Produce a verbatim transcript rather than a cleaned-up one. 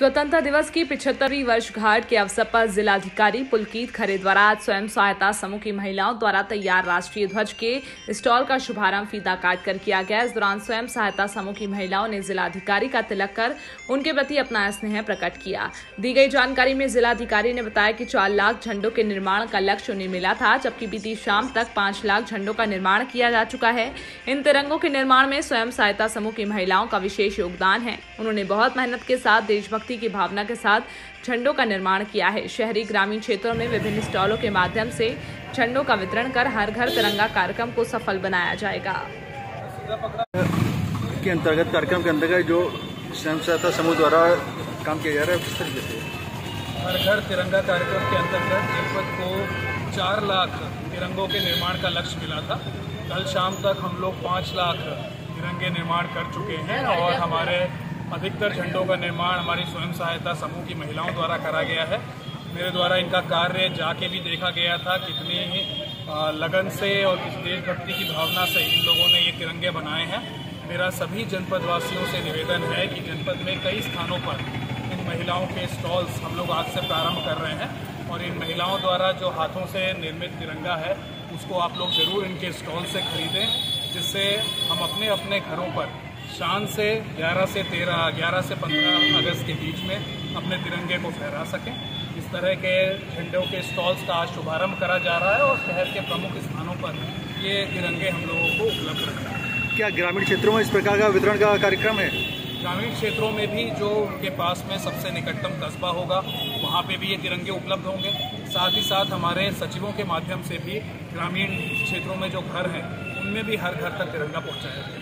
स्वतंत्रता दिवस की पिछहत्तरवीं वर्षगांठ के अवसर पर जिलाधिकारी पुलकित खरे द्वारा आज स्वयं सहायता समूह की महिलाओं द्वारा तैयार राष्ट्रीय ध्वज के स्टॉल का शुभारंभ फीता काट कर किया गया। इस दौरान स्वयं सहायता समूह की महिलाओं ने जिलाधिकारी का तिलक कर उनके प्रति अपना स्नेह प्रकट किया। दी गई जानकारी में जिलाधिकारी ने बताया कि चार लाख झंडों के निर्माण का लक्ष्य उन्हें मिला था, जबकि बीती शाम तक पाँच लाख झंडों का निर्माण किया जा चुका है। इन तिरंगों के निर्माण में स्वयं सहायता समूह की महिलाओं का विशेष योगदान है। उन्होंने बहुत मेहनत के साथ देशभक्ति की भावना के साथ झंडों का निर्माण किया है। शहरी ग्रामीण क्षेत्रों में विभिन्न स्टॉलों के माध्यम से झंडों का वितरण कर हर घर तिरंगा कार्यक्रम को सफल बनाया जाएगा। के अंतर्गत कार्यक्रम के अंतर्गत जो स्वयं सहायता समूह द्वारा काम किया जा रहा है, किस तरीके से हर घर तिरंगा कार्यक्रम के अंतर्गत जनपद को चार लाख तिरंगों के निर्माण का लक्ष्य मिला था। कल शाम तक हम लोग पाँच लाख तिरंगे निर्माण कर चुके हैं और हमारे अधिकतर झंडों का निर्माण हमारी स्वयं सहायता समूह की महिलाओं द्वारा करा गया है। मेरे द्वारा इनका कार्य जाके भी देखा गया था, कितनी लगन से और किस देशभक्ति की भावना से इन लोगों ने ये तिरंगे बनाए हैं। मेरा सभी जनपद वासियों से निवेदन है कि जनपद में कई स्थानों पर इन महिलाओं के स्टॉल्स हम लोग आज से प्रारंभ कर रहे हैं और इन महिलाओं द्वारा जो हाथों से निर्मित तिरंगा है उसको आप लोग ज़रूर इनके स्टॉल से खरीदें, जिससे हम अपने अपने घरों पर शान से ग्यारह से तेरह ग्यारह से पंद्रह अगस्त के बीच में अपने तिरंगे को फहरा सकें। इस तरह के झंडों के स्टॉल्स का आज शुभारंभ करा जा रहा है और शहर के प्रमुख स्थानों पर ये तिरंगे हम लोगों को उपलब्ध रखा है। क्या ग्रामीण क्षेत्रों में इस प्रकार का वितरण का कार्यक्रम है? ग्रामीण क्षेत्रों में भी जो उनके पास में सबसे निकटतम कस्बा होगा वहाँ पे भी ये तिरंगे उपलब्ध होंगे। साथ ही साथ हमारे सचिवों के माध्यम से भी ग्रामीण क्षेत्रों में जो घर हैं उनमें भी हर घर तक तिरंगा पहुँचाया जाएगा।